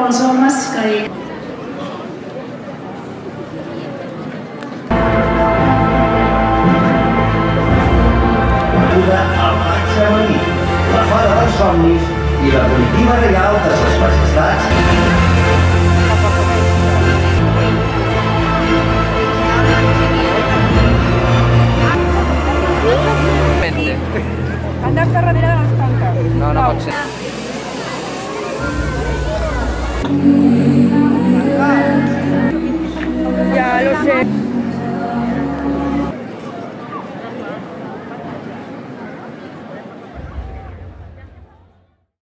els homes que... El mag femení, la fada dels somnis i la comitiva reial de ses majestats. Anda't darrere de les tanques. No, no pot ser.